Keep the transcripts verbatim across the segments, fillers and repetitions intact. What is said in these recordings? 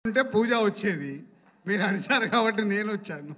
అంటే పూజ వచ్చేది, మీరు అడిచారు కాబట్టి నేను వచ్చాను.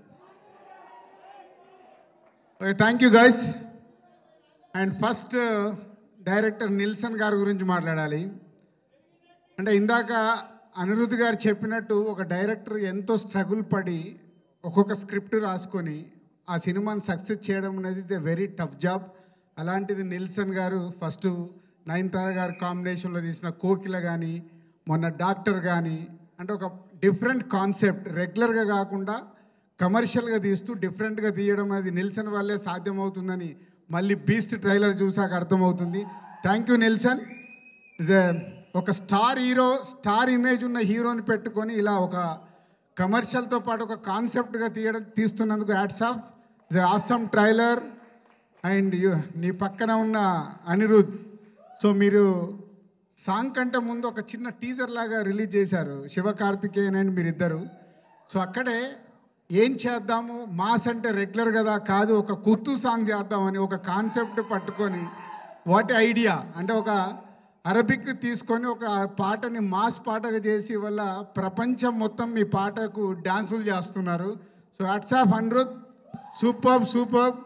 Okay, thank you guys. And first director Nelson గారి గురించి మాట్లాడాలి. అంటే ఇందాక అనిరుద్ధ్ గారు చెప్పినట్టు ఒక డైరెక్టర్ ఎంతో స్ట్రగుల్ పడి ఒక్కొక్క స్క్రిప్ట్ రాసుకొని ఆ సినిమాని సక్సెస్ చేయడం అనేది is a very tough job. అలాంటిది నిల్సన్ గారు ఫస్ట్ నయనతార గారి కాంబినేషన్లో తీసిన కోకిల కానీ, మొన్న డాక్టర్ కానీ, అంటే ఒక డిఫరెంట్ కాన్సెప్ట్, రెగ్యులర్గా కాకుండా కమర్షియల్గా తీస్తూ డిఫరెంట్గా తీయడం అనేది నిల్సన్ వల్లే సాధ్యమవుతుందని మళ్ళీ బీస్ట్ ట్రైలర్ చూసాక అర్థమవుతుంది. Thank you Nelson. Is a ఒక స్టార్ హీరో, స్టార్ ఇమేజ్ ఉన్న హీరోని పెట్టుకొని ఇలా ఒక కమర్షియల్తో పాటు ఒక కాన్సెప్ట్గా తీయడం తీస్తున్నందుకు hats off. Is a awesome trailer. And నీ పక్కన ఉన్న అనిరుద్ధ్, సో మీరు సాంగ్ కంటే ముందు ఒక చిన్న టీజర్ లాగా రిలీజ్ చేశారు శివకార్తికేయన్ అండ్ మీరిద్దరు. సో అక్కడే ఏం చేద్దాము, మాస్ అంటే రెగ్యులర్ కదా కాదు, ఒక కుత్తు సాంగ్ చేద్దామని ఒక కాన్సెప్ట్ పట్టుకొని, వాట్ ఐడియా అంటే ఒక అరబిక్ తీసుకొని ఒక పాటని మాస్ పాటగా చేసి వల్ల ప్రపంచం మొత్తం మీ పాటకు డ్యాన్సులు చేస్తున్నారు. So hats off Anirudh, super super.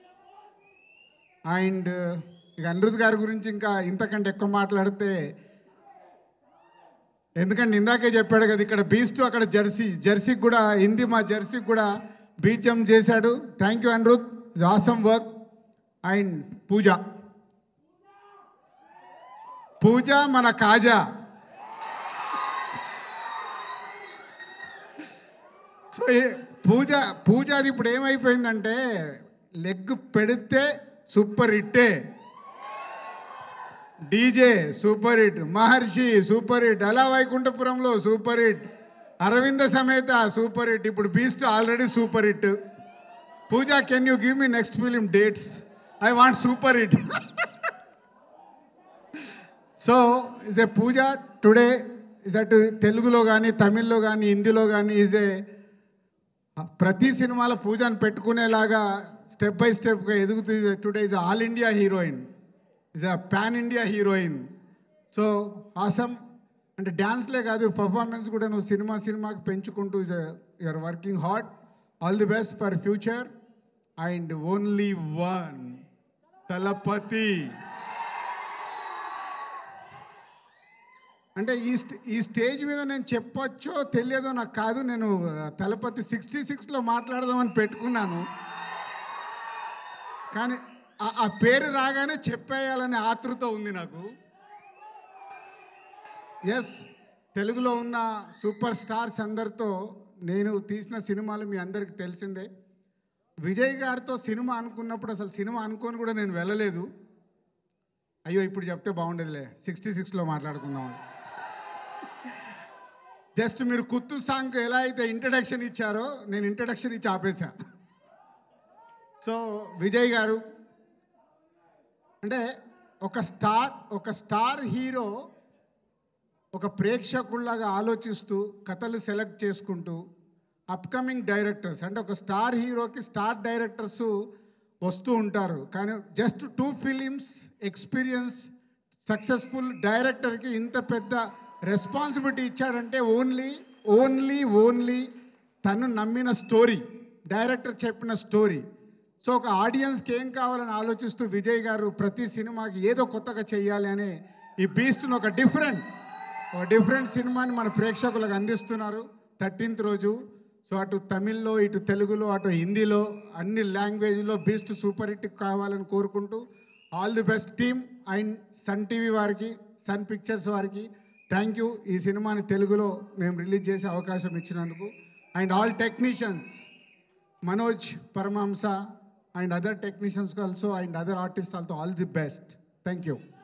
And ఇక అనిరుద్ధ్ గారి గురించి ఇంకా ఇంతకంటే ఎక్కువ మాట్లాడితే, ఎందుకంటే ఇందాకే చెప్పాడు కదా ఇక్కడ బీస్ట్, అక్కడ జెర్సీ, జెర్సీకి కూడా హిందీ మా జెర్సీకి కూడా బీజం చేశాడు. Thank you Anirudh, it's awesome work. And Pooja, Pooja మన కాజా. సో పూజ పూజ అది ఇప్పుడు ఏమైపోయిందంటే లెగ్ పెడితే సూపర్ హిట్టే, DJ super hit, Maharshi super hit, అలా వైకుంఠపురంలో super hit, Aravinda Sametha super hit, ఇప్పుడు Beast already super hit. Pooja, can you give me next film dates? I want super hit. So is a Pooja today is at తెలుగులో కానీ, తమిళ్లో కానీ, హిందీలో కానీ ఈజ్ ఏ ప్రతి సినిమాలో పూజను పెట్టుకునేలాగా స్టెప్ బై స్టెప్గా ఎదుగుతూ today is all India heroine, is a pan India heroine. So awesome. అంటే డ్యాన్స్లే కాదు, పర్ఫార్మెన్స్ కూడా నువ్వు సినిమా సినిమాకి పెంచుకుంటూ is you're working hard. All the best for future. And only one Thalapathy. అంటే ఈ ఈ స్టేజ్ మీద నేను చెప్పొచ్చో తెలియదో నాకు కాదు, నేను తలపతి సిక్స్టీ సిక్స్లో మాట్లాడదామని పెట్టుకున్నాను, కానీ ఆ పేరు రాగానే చెప్పేయాలనే ఆతృత ఉంది నాకు. ఎస్, తెలుగులో ఉన్న సూపర్ స్టార్స్ అందరితో నేను తీసిన సినిమాలు మీ అందరికీ తెలిసిందే. విజయ్ గారితో సినిమా అనుకున్నప్పుడు అసలు సినిమా అనుకొని కూడా నేను వెళ్ళలేదు. అయ్యో ఇప్పుడు చెప్తే బాగుండేదిలే, సిక్స్టీ సిక్స్లో మాట్లాడుకుందాం. జస్ట్ మీరు కుత్తు సాంగ్ ఎలా అయితే ఇంట్రడక్షన్ ఇచ్చారో నేను ఇంట్రడక్షన్ ఇచ్చి ఆపేశా. సో విజయ్ గారు అంటే ఒక స్టార్, ఒక స్టార్ హీరో ఒక ప్రేక్షకుల్లాగా ఆలోచిస్తూ కథలు సెలెక్ట్ చేసుకుంటూ అప్కమింగ్ డైరెక్టర్స్, అంటే ఒక స్టార్ హీరోకి స్టార్ డైరెక్టర్స్ వస్తూ ఉంటారు, కానీ just two films experience successful డైరెక్టర్కి ఇంత పెద్ద రెస్పాన్సిబిలిటీ ఇచ్చాడంటే ఓన్లీ ఓన్లీ ఓన్లీ తను నమ్మిన స్టోరీ, డైరెక్టర్ చెప్పిన స్టోరీ. సో ఒక ఆడియన్స్కి ఏం కావాలని ఆలోచిస్తూ విజయ్ గారు ప్రతి సినిమాకి ఏదో కొత్తగా చేయాలి అనే ఈ బీస్ట్ను ఒక డిఫరెంట్ ఒక డిఫరెంట్ సినిమాని మన ప్రేక్షకులకు అందిస్తున్నారు థర్టీన్త్ రోజు. సో అటు తమిళ్లో, ఇటు తెలుగులో, అటు హిందీలో, అన్ని లాంగ్వేజ్లో బీస్ట్ సూపర్ హిట్ కావాలని కోరుకుంటూ all the best team. And Sun TV వారికి, సన్ పిక్చర్స్ వారికి థ్యాంక్ యూ, ఈ సినిమాని తెలుగులో మేము రిలీజ్ చేసే అవకాశం ఇచ్చినందుకు. And all technicians, Manoj Paramahamsa and other technicians also and other artists also, all the best. Thank you.